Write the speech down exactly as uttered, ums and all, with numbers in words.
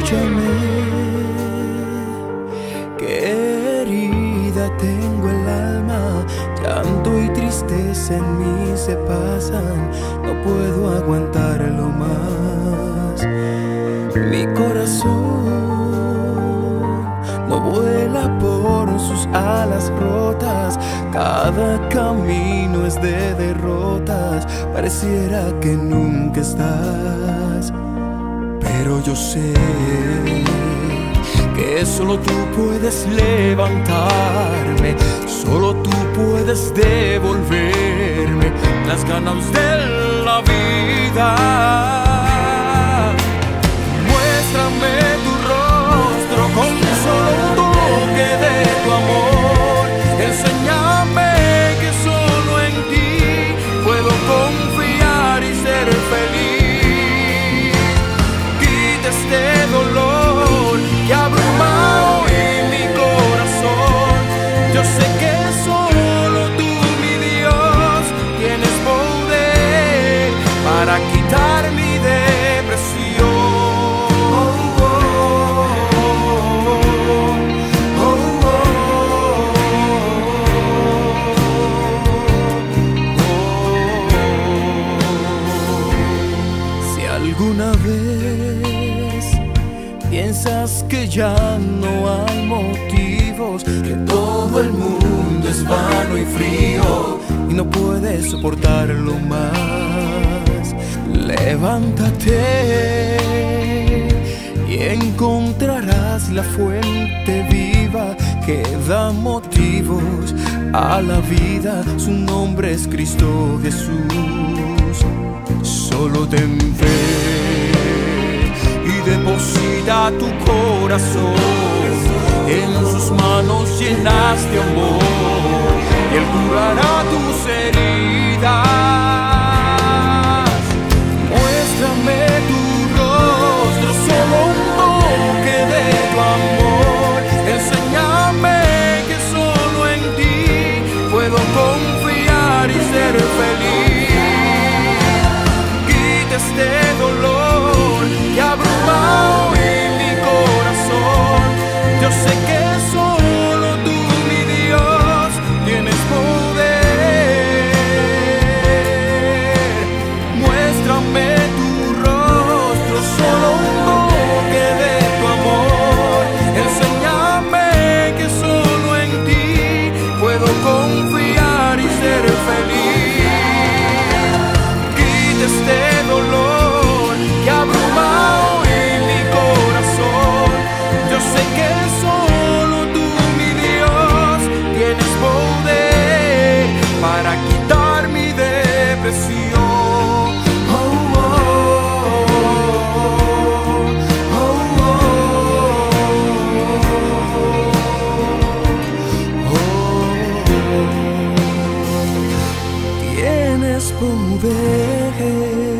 escúchame, qué herida tengo el alma, llanto y tristeza en mí se pasan, no puedo aguantarlo más. Mi corazón no vuela por sus alas rotas, cada camino es de derrotas, pareciera que nunca estás. Pero yo sé que solo tú puedes levantarme, solo tú puedes devolverme las ganas de la vida. Muéstrame tu rostro con solo un toque de tu amor, enséñame que solo en ti puedo confiar y ser feliz. Quita este dolor que abruma hoy mi corazón. Yo sé que solo tú, mi Dios, tienes poder para quitar mi depresión. ¿Alguna vez piensas que ya no hay motivos, que todo el mundo es vano y frío y no puedes soportarlo más? Levántate y encontrarás la fuente viva que da motivos a la vida. Su nombre es Cristo Jesús. Solo ten fe y deposita tu corazón en sus manos llenas de amor, y Él curará tus heridas. Muéstrame tu rostro, solo un toque de tu amor, enséñame que solo en ti puedo confiar y ser feliz. Este dolor que abruma hoy mi corazón, yo sé que solo tú, mi Dios, tienes poder. Muéstrame tu rostro, solo un toque de tu amor, enséñame que solo en ti puedo confiar y ser feliz. Quita este dolor que abruma hoy mi corazón. Yo sé que solo tú, mi Dios, tienes poder para quitar mi depresión. Oh, oh, oh, oh, oh, oh. Tienes poder